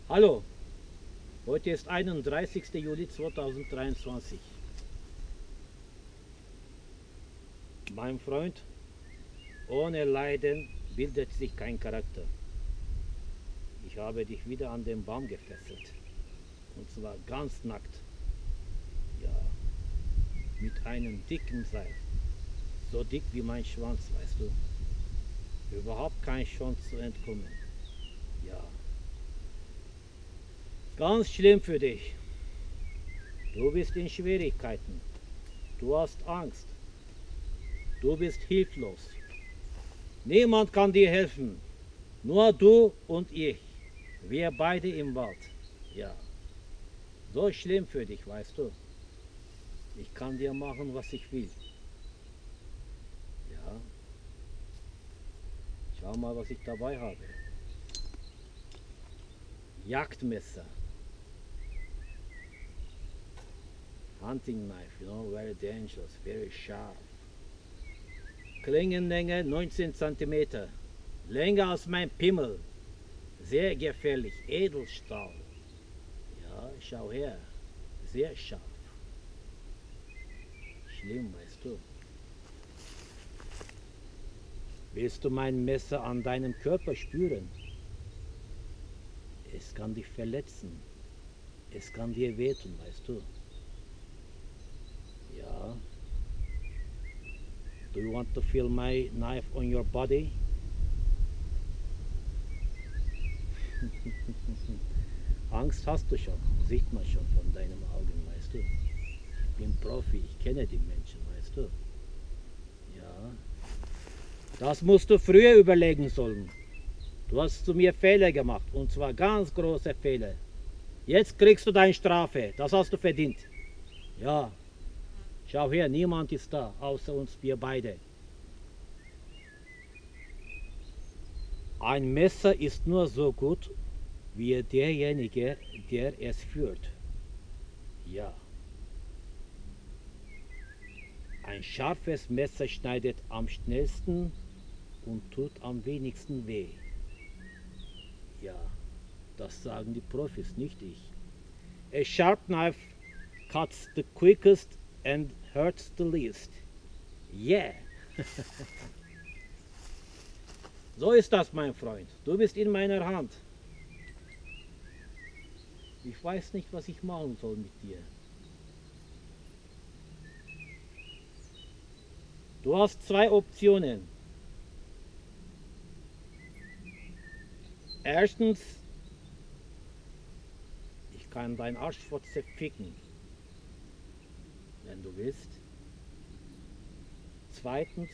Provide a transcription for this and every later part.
Hallo, heute ist 31. Juli 2023. Mein Freund, ohne Leiden bildet sich kein Charakter. Ich habe dich wieder an den Baum gefesselt. Und zwar ganz nackt. Ja, mit einem dicken Seil. So dick wie mein Schwanz, weißt du. Überhaupt kein Chance zu entkommen. Ja. Ganz schlimm für dich. Du bist in Schwierigkeiten. Du hast Angst. Du bist hilflos. Niemand kann dir helfen. Nur du und ich. Wir beide im Wald. Ja. So schlimm für dich, weißt du. Ich kann dir machen, was ich will. Ja. Schau mal, was ich dabei habe. Jagdmesser. Hunting knife, you know, very dangerous, very sharp. Klingenlänge 19 cm. Länger als mein Pimmel. Sehr gefährlich, Edelstahl. Ja, schau her. Sehr scharf. Schlimm, weißt du. Willst du mein Messer an deinem Körper spüren? Es kann dich verletzen. Es kann dir wehtun, weißt du. Ja. Do you want to feel my knife on your body? Angst hast du schon, sieht man schon von deinen Augen, weißt du. Ich bin Profi, ich kenne die Menschen, weißt du. Ja. Das musst du früher überlegen sollen. Du hast zu mir Fehler gemacht, und zwar ganz große Fehler. Jetzt kriegst du deine Strafe, das hast du verdient. Ja. Schau her, niemand ist da, außer uns, wir beide. Ein Messer ist nur so gut, wie derjenige, der es führt. Ja. Ein scharfes Messer schneidet am schnellsten und tut am wenigsten weh. Ja, das sagen die Profis, nicht ich. A sharp knife cuts the quickest and hurts the least. Yeah. So ist das, mein Freund. Du bist in meiner Hand. Ich weiß nicht, was ich machen soll mit dir. Du hast zwei Optionen. Erstens, ich kann deinen Arschfotze ficken, wenn du willst. Zweitens,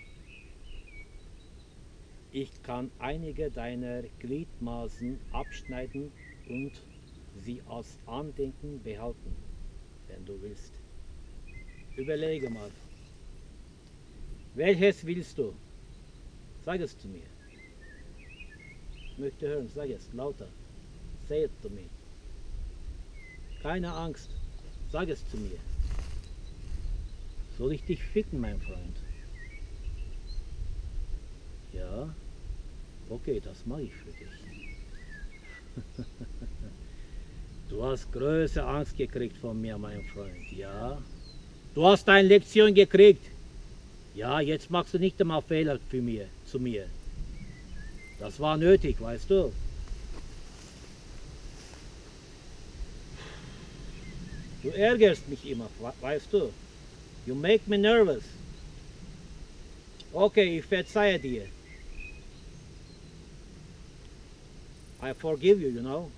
ich kann einige deiner Gliedmaßen abschneiden und sie als Andenken behalten, wenn du willst. Überlege mal. Welches willst du? Sag es zu mir. Ich möchte hören, sag es lauter. Say it to me. Keine Angst, sag es zu mir. Soll ich dich ficken, mein Freund? Ja, okay, das mache ich für dich. Du hast große Angst gekriegt von mir, mein Freund, ja. Du hast deine Lektion gekriegt. Ja, jetzt machst du nicht einmal Fehler zu mir. Das war nötig, weißt du. Du ärgerst mich immer, weißt du. You make me nervous. Okay, ich verzeihe dir. I forgive you, you know.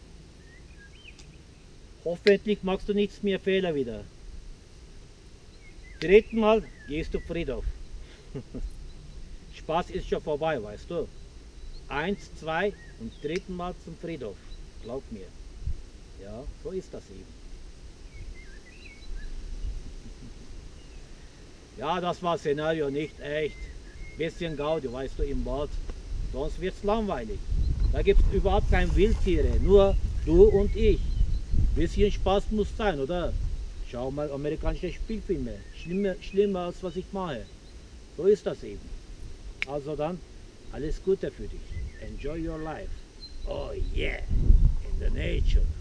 Hoffentlich machst du nichts mehr Fehler wieder. Dritten Mal gehst du Friedhof. Spaß ist schon vorbei, weißt du. 1, 2 und dritten Mal zum Friedhof. Glaub mir. Ja, so ist das eben. Ja, das war Szenario nicht echt. Bisschen Gaudi, weißt du, im Wald. Sonst wird's langweilig. Da gibt's überhaupt keine Wildtiere, nur du und ich. Bisschen Spaß muss sein, oder? Schau mal amerikanische Spielfilme. Schlimmer als was ich mache. So ist das eben. Also dann, alles Gute für dich. Enjoy your life. Oh yeah. In the Nature.